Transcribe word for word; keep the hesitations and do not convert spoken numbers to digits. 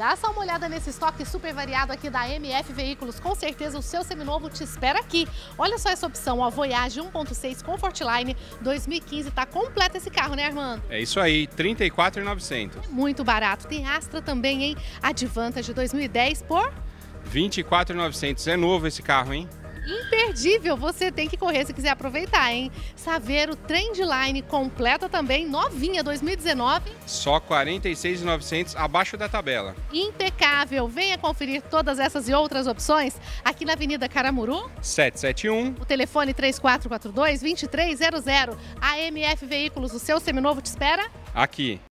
Dá só uma olhada nesse estoque super variado aqui da M F Veículos. Com certeza o seu seminovo te espera aqui. Olha só essa opção, ó, Voyage um ponto seis Comfortline dois mil e quinze. Tá completo esse carro, né, Armando? É isso aí, trinta e quatro mil e novecentos. Muito barato. Tem Astra também, hein? Advantage dois mil e dez por vinte e quatro mil e novecentos. É novo esse carro, hein? imperdível. Você tem que correr se quiser aproveitar, hein? Saveiro Trendline completa também, novinha, dois mil e dezenove. Só quarenta e seis mil e novecentos, abaixo da tabela. Impecável. Venha conferir todas essas e outras opções aqui na Avenida Caramuru. sete sete um. O telefone três quatro quatro dois, dois três zero zero. A M F Veículos, o seu seminovo te espera Aqui.